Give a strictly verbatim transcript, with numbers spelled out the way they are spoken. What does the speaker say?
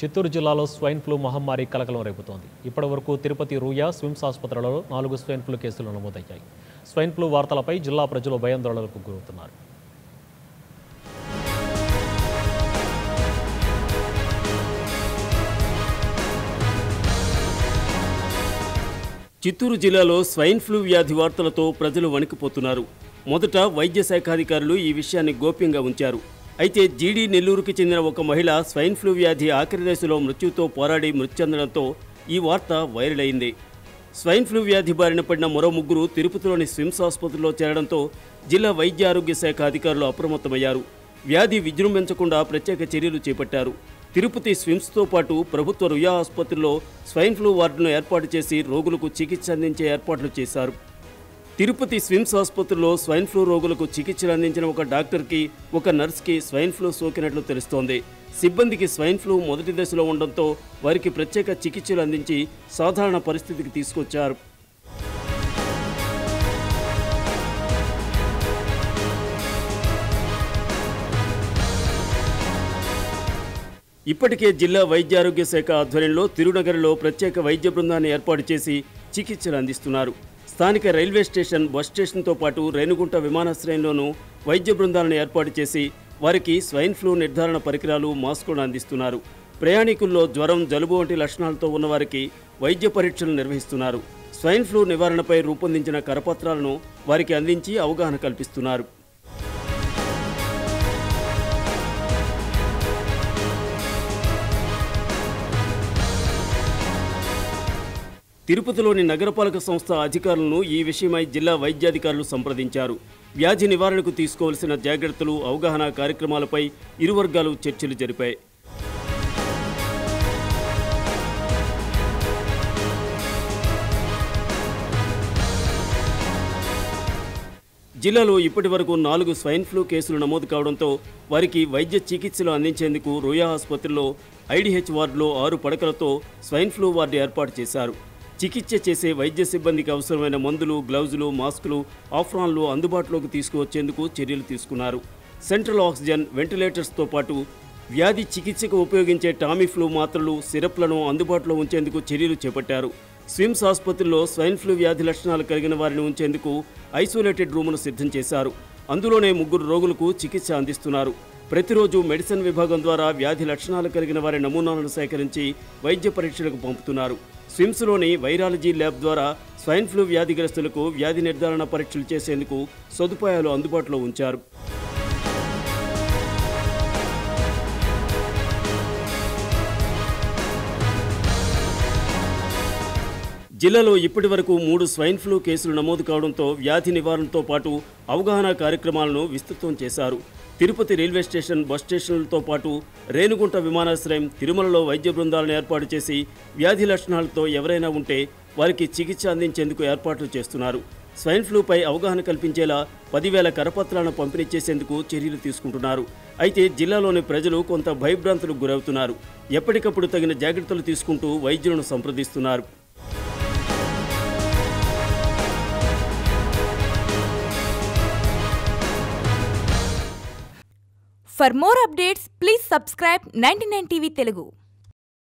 చిత్తూరు జిల్లాలో swine flu మహమ్మారి కలకలం రేపుతోంది. ఇప్పటివరకు తిరుపతి రూయా స్విమ్స్ ఆసుపత్రులలో నాలుగు స్వైన్ ఫ్లూ కేసులు నమోదయ్యాయి. స్వైన్ ఫ్లూ వార్తలపై జిల్లా ప్రజలు భయాందోళనలకు గురవుతున్నారు. చిత్తూరు జిల్లాలో స్వైన్ ఫ్లూ వ్యాధి వార్తలతో ప్రజలు వణికిపోతున్నారు. మొదట వైద్య శాఖాధికారులు ఈ విషయాన్ని గోప్యంగా ఉంచారు. అయితే జీడీ నెల్లూరుకి చెందిన ఒక మహిళ స్వైన్ ఫ్లూ వ్యాధి ఆఖరి దశలో మృత్యుతో పోరాడి మృతి చెందడంతో ఈ వార్త వైరల్ అయింది. స్వైన్ ఫ్లూ వ్యాధి బారిన పడిన మరో ముగ్గురు తిరుపతిలోని స్విమ్స్ ఆసుపత్రిలో చేరడంతో జిల్లా వైద్య ఆరోగ్య శాఖ అధికారులు అప్రమత్తమయ్యారు. వ్యాధి విజృంభించకుండా ప్రత్యేక చర్యలు చేపట్టారు. తిరుపతి స్విమ్స్తో పాటు ప్రభుత్వ రుయా ఆసుపత్రిలో స్వైన్ ఫ్లూ వార్డును ఏర్పాటు చేసి రోగులకు చికిత్స అందించే ఏర్పాట్లు చేశారు. తిరుపతి స్విమ్స్ ఆసుపత్రిలో స్వైన్ ఫ్లూ రోగులకు చికిత్సలు అందించిన ఒక డాక్టర్కి, ఒక నర్స్కి స్వైన్ ఫ్లూ సోకినట్లు తెలుస్తోంది. సిబ్బందికి స్వైన్ ఫ్లూ మొదటి దశలో ఉండడంతో వారికి ప్రత్యేక చికిత్సలు అందించి సాధారణ పరిస్థితికి తీసుకొచ్చారు. ఇప్పటికే జిల్లా వైద్య ఆరోగ్య శాఖ ఆధ్వర్యంలో తిరునగర్లో ప్రత్యేక వైద్య బృందాన్ని ఏర్పాటు చేసి చికిత్సలు అందిస్తున్నారు. స్థానిక రైల్వే స్టేషన్, బస్ స్టేషన్తో పాటు రేణుగుంట విమానాశ్రయంలోనూ వైద్య బృందాలను ఏర్పాటు చేసి వారికి స్వైన్ ఫ్లూ నిర్ధారణ పరికరాలు, మాస్కులను అందిస్తున్నారు. ప్రయాణికుల్లో జ్వరం, జలుబు వంటి లక్షణాలతో ఉన్నవారికి వైద్య పరీక్షలు నిర్వహిస్తున్నారు. స్వైన్ ఫ్లూ నివారణపై రూపొందించిన కరపత్రాలను వారికి అందించి అవగాహన కల్పిస్తున్నారు. తిరుపతిలోని నగరపాలక సంస్థ అధికారులను ఈ విషయమై జిల్లా వైద్యాధికారులు సంప్రదించారు. వ్యాధి నివారణకు తీసుకోవాల్సిన జాగ్రత్తలు, అవగాహన కార్యక్రమాలపై ఇరు వర్గాలు చర్చలు జరిపాయి. జిల్లాలో ఇప్పటి వరకు నాలుగు స్వైన్ ఫ్లూ కేసులు నమోదు కావడంతో వారికి వైద్య చికిత్సలు అందించేందుకు రుయా ఆసుపత్రిలో ఐడీహెచ్ వార్డులో ఆరు పడకలతో స్వైన్ ఫ్లూ వార్డు ఏర్పాటు చేశారు. చికిత్స చేసే వైద్య సిబ్బందికి అవసరమైన మందులు, గ్లౌజులు, మాస్కులు, ఆఫ్రాన్లు అందుబాటులోకి తీసుకువచ్చేందుకు చర్యలు తీసుకున్నారు. సెంట్రల్ ఆక్సిజన్, వెంటిలేటర్స్తో పాటు వ్యాధి చికిత్సకు ఉపయోగించే టామీఫ్లూ మాత్రలు, సిరప్లను అందుబాటులో ఉంచేందుకు చర్యలు చేపట్టారు. స్విమ్స్ ఆసుపత్రిలో స్వైన్ ఫ్లూ వ్యాధి లక్షణాలు కలిగిన వారిని ఉంచేందుకు ఐసోలేటెడ్ రూమును సిద్ధం చేశారు. అందులోనే ముగ్గురు రోగులకు చికిత్స అందిస్తున్నారు. ప్రతిరోజు మెడిసిన్ విభాగం ద్వారా వ్యాధి లక్షణాలు కలిగిన వారి నమూనాలను సేకరించి వైద్య పరీక్షలకు పంపుతున్నారు. స్విమ్స్లోని వైరాలజీ ల్యాబ్ ద్వారా స్వైన్ ఫ్లూ వ్యాధిగ్రస్తులకు వ్యాధి నిర్ధారణ పరీక్షలు చేసేందుకు సదుపాయాలు అందుబాటులో ఉంచారు. జిల్లాలో ఇప్పటి వరకు మూడు స్వైన్ ఫ్లూ కేసులు నమోదు కావడంతో వ్యాధి నివారణతో పాటు అవగాహన కార్యక్రమాలను విస్తృతం చేశారు. తిరుపతి రైల్వే స్టేషన్, బస్ స్టేషన్లతో పాటు రేణుగుంట విమానాశ్రయం, తిరుమలలో వైద్య బృందాలను ఏర్పాటు చేసి వ్యాధి లక్షణాలతో ఎవరైనా ఉంటే వారికి చికిత్స అందించేందుకు ఏర్పాట్లు చేస్తున్నారు. స్వైన్ ఫ్లూపై అవగాహన కల్పించేలా పదివేల కరపత్రాలను పంపిణీ చేసేందుకు చర్యలు తీసుకుంటున్నారు. అయితే జిల్లాలోని ప్రజలు కొంత భయభ్రాంతులకు గురవుతున్నారు. ఎప్పటికప్పుడు తగిన జాగ్రత్తలు తీసుకుంటూ వైద్యులను సంప్రదిస్తున్నారు. For more updates, please subscribe ninety-nine T V Telugu.